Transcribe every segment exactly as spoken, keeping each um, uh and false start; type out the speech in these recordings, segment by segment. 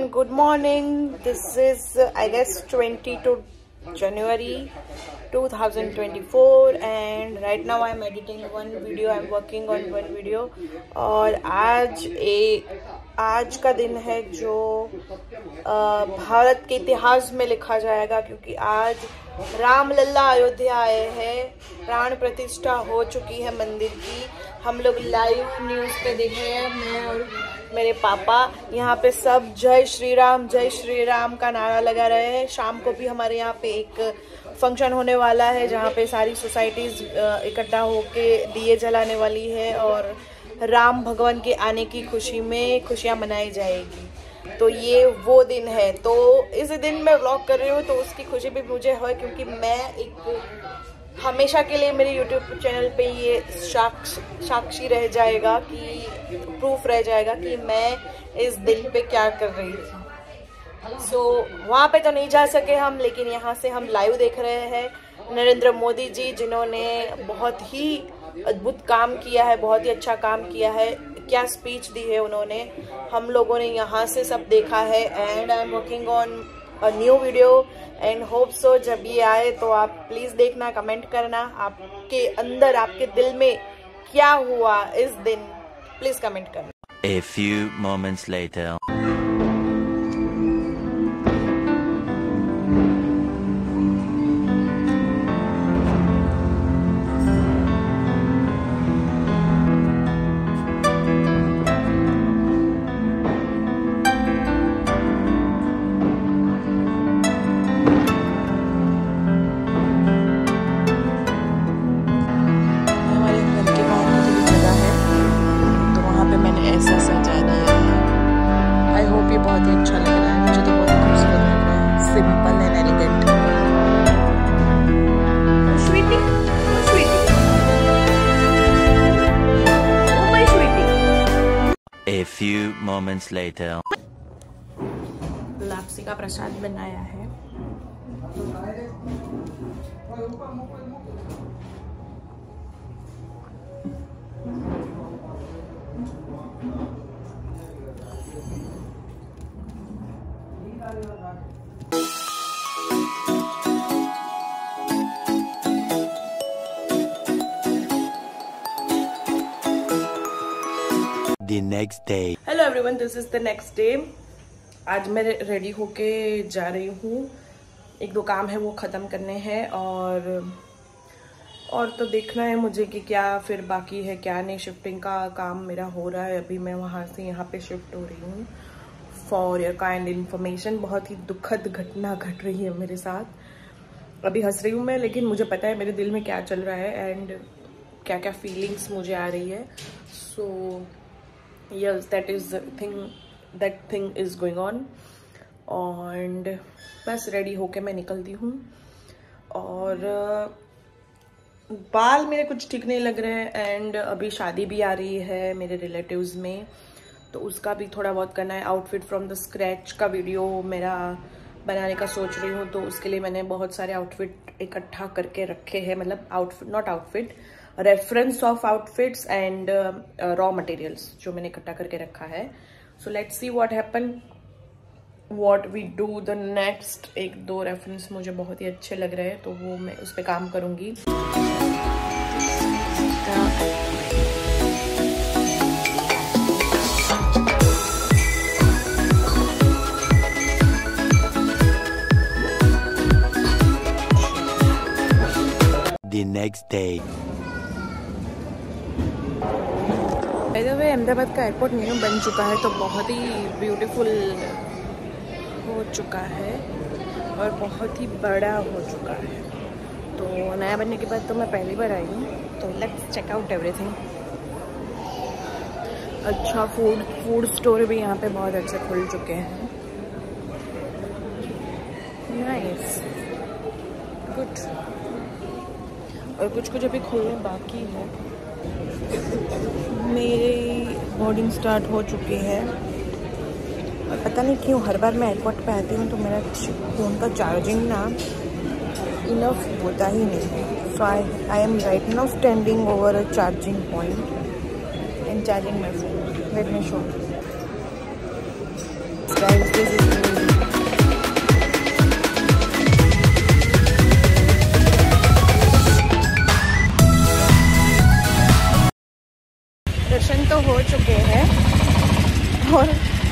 everyone, good morning. This is uh, I guess twenty-second January two thousand twenty-four and right now I'm editing one video. I'm working on one video और आज एक आज का दिन है जो आ, भारत के इतिहास में लिखा जाएगा, क्योंकि आज रामलला अयोध्या आए हैं, प्राण प्रतिष्ठा हो चुकी है मंदिर की। हम लोग लाइव न्यूज़ पे देख रहे हैं, मैं और मेरे पापा यहाँ पे सब जय श्री राम जय श्री राम का नारा लगा रहे हैं। शाम को भी हमारे यहाँ पे एक फंक्शन होने वाला है जहाँ पे सारी सोसाइटीज इकट्ठा होके दिए जलाने वाली है और राम भगवान के आने की खुशी में खुशियाँ मनाई जाएगी। तो ये वो दिन है, तो इस दिन मैं व्लॉग कर रही हूँ तो उसकी खुशी भी मुझे है, क्योंकि मैं एक हमेशा के लिए मेरे यूट्यूब चैनल पे ये साक्ष साक्षी रह जाएगा, कि प्रूफ रह जाएगा कि मैं इस दिन पे क्या कर रही थी। सो so, वहाँ पे तो नहीं जा सके हम, लेकिन यहाँ से हम लाइव देख रहे हैं नरेंद्र मोदी जी, जिन्होंने बहुत ही अद्भुत काम किया है, बहुत ही अच्छा काम किया है। क्या स्पीच दी है उन्होंने, हम लोगों ने यहाँ से सब देखा है। And I am working on a new video and hope so जब ये आए तो आप प्लीज देखना, कमेंट करना आपके अंदर, आपके दिल में क्या हुआ इस दिन, प्लीज कमेंट करना। A few moments later. बहुत ही अच्छा लग रहा है, मुझे तो बहुत खूबसूरत लग रहा है, simple and elegant. Sweetie, sweetie, oh my sweetie. A few moments later. लापसी का प्रसाद बनाया है। The next day. Hello everyone, this is the next day. आज मैं रेडी होके जा रही हूँ, एक दो काम है वो ख़त्म करने हैं और और तो देखना है मुझे कि क्या फिर बाकी है क्या नहीं। शिफ्टिंग का काम मेरा हो रहा है, अभी मैं वहाँ से यहाँ पे शिफ्ट हो रही हूँ। फॉर योर काइंड इन्फॉर्मेशन, बहुत ही दुखद घटना घट रही है मेरे साथ। अभी हंस रही हूँ मैं, लेकिन मुझे पता है मेरे दिल में क्या चल रहा है एंड क्या क्या फीलिंग्स मुझे आ रही है। So yes, that is the thing, that thing is going on and बस रेडी होके मैं निकलती हूँ। और बाल मेरे कुछ ठीक नहीं लग रहे हैं एंड अभी शादी भी आ रही है मेरे रिलेटिव्स में, तो उसका भी थोड़ा बहुत करना है। आउटफिट फ्रॉम द स्क्रैच का वीडियो मेरा बनाने का सोच रही हूँ, तो उसके लिए मैंने बहुत सारे आउटफिट इकट्ठा करके रखे हैं, मतलब outfit not outfit reference of outfits and raw materials जो मैंने इकट्ठा करके रखा है। So let's see what happen, what we do the next. एक दो रेफरेंस मुझे बहुत ही अच्छे लग रहे हैं, तो वो मैं उस पर काम करूंगी। The next day. By the way, Ahmedabad का एयरपोर्ट न्यू बन चुका है, तो बहुत ही ब्यूटीफुल हो चुका है और बहुत ही बड़ा हो चुका है। तो नया बनने के बाद तो मैं पहली बार आई हूँ, तो लेट्स चेक आउट एवरीथिंग। अच्छा फूड फूड स्टोर भी यहाँ पे बहुत अच्छे खुल चुके हैं। Nice, good. और कुछ कुछ अभी खुलने बाकी है। मेरी बोर्डिंग स्टार्ट हो चुकी है और पता नहीं क्यों हर बार मैं एयरपोर्ट पे आती हूँ तो मेरा फ़ोन का चार्जिंग ना इनफ होता ही नहीं। So I I am right now standing over a charging point and charging my phone. Let me show. guys, this is me. दर्शन तो हो चुके हैं और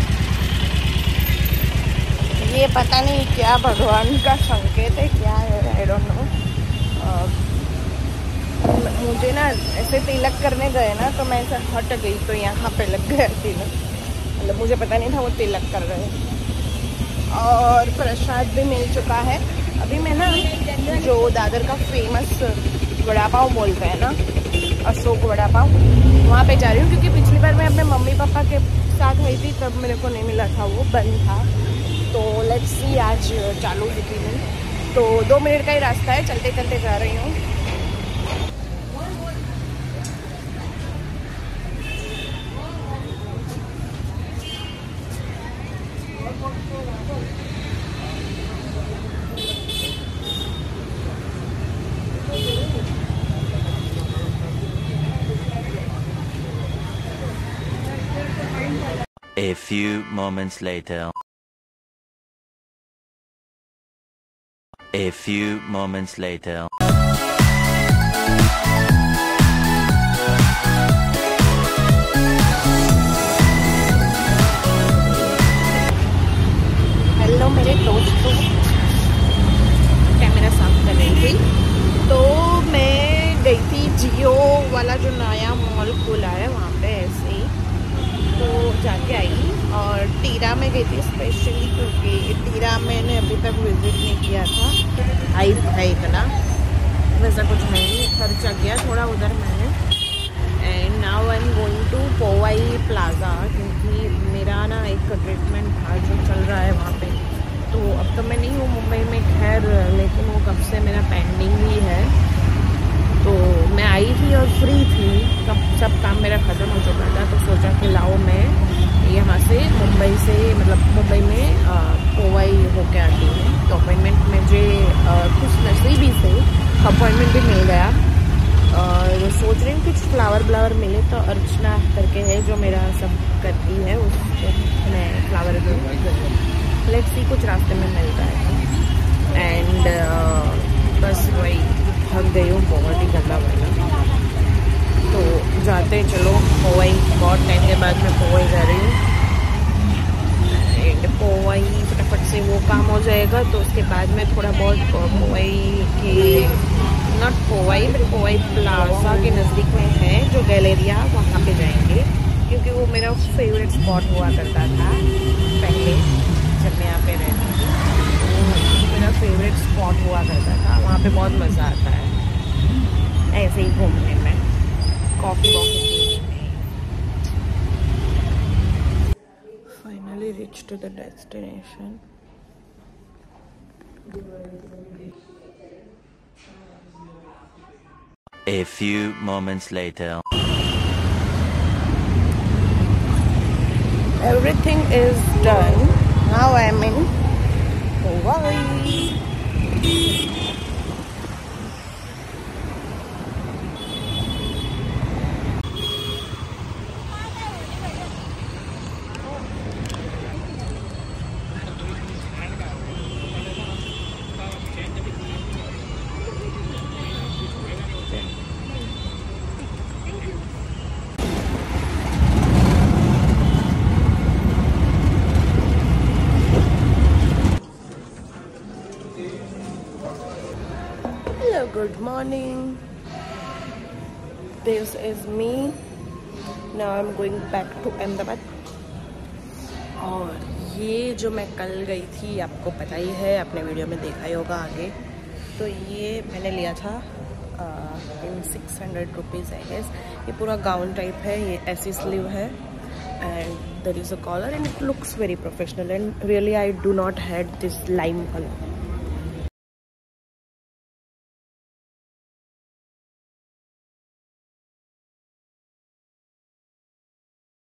ये पता नहीं क्या भगवान का संकेत है, क्या है, आई डोंट नो। मुझे ना ऐसे तिलक करने गए ना तो मैं ऐसे हट गई तो यहाँ पे लग गया तिलक, मतलब मुझे पता नहीं था वो तिलक कर रहे हैं। और प्रसाद भी मिल चुका है। अभी मैं ना जो दादर का फेमस वड़ा पाव बोलते हैं ना, अशोक वड़ा पाव, वहाँ पे जा रही हूँ क्योंकि पिछली बार मैं अपने मम्मी पापा के साथ गई थी तब मेरे को नहीं मिला था, वो बंद था। तो लेट्स सी आज चालू दिखी नहीं, तो दो मिनट का ही रास्ता है, चलते चलते जा रही हूँ। A few moments later. A few moments later. Hello मेरे दोस्तों, कैमरा साफ कर रही थी। तो मैं गई थी जियो वाला जो नया मॉल खुला है वहाँ पे, ऐसे ही तो जाके आई। और टीरा में गई थी स्पेशली क्योंकि टीरा मैंने अभी तक विजिट नहीं किया था। हाइप है इतना, वैसा कुछ है नहीं, खर्चा किया थोड़ा उधर मैंने। And now I am going to Powai Plaza क्योंकि मेरा ना एक ट्रीटमेंट था जो चल रहा है वहाँ पे। तो अब तो मैं नहीं हूँ मुंबई में, खैर, लेकिन वो कब से मेरा पेंडिंग ही है। तो मैं आई थी और फ्री थी, तब सब काम मेरा ख़त्म हो चुका था। तो सोचा कि लाओ मैं यहाँ से मुंबई से, मतलब मुंबई में पोवाई होके आती हूँ। तो अपॉइंटमेंट मुझे कुछ नसीबी से अपॉइंटमेंट भी मिल गया। और सोच रही हूँ कुछ फ्लावर व्लावर मिले, तो अर्चना करके है जो मेरा सब करती है, उसको मैं फ्लावर दूँ। लेट्स सी कुछ रास्ते में मिलता है। एंड बस वही थक गई हूँ बहुत ही गंदा वाला। तो जाते चलो पोवाई, बहुत टाइम के बाद मैं पोवाई जा रही हूँ। एंड पोवाई फटाफट से वो काम हो जाएगा तो उसके बाद में थोड़ा बहुत पोवाई के, not Powai but Powai Plaza के नज़दीक में है जो गैलेरिया, वहाँ पे जाएंगे क्योंकि वो मेरा फेवरेट स्पॉट हुआ करता था पहले जब मैं यहाँ पे रहती थी। मेरा फेवरेट स्पॉट हुआ करता था, वहाँ पे बहुत मज़ा आता है ऐसे ही घूमने में, कॉफ़ी वॉफ़ी पीने में। Finally reach to the destination. A few moments later. Everything is done. Now I am in Hawaii. Good morning. This is me. Now I'm going back to Ahmedabad. और ये जो मैं कल गई थी आपको पता ही है, आपने वीडियो में देखा ही होगा आगे। तो ये मैंने लिया था in six hundred rupees I guess. ये पूरा गाउन टाइप है, ये ऐसी स्लीव है and there is a collar and it looks very professional and really I do not had this lime colour.